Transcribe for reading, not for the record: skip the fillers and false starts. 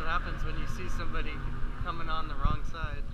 happens when you see somebody coming on the wrong side.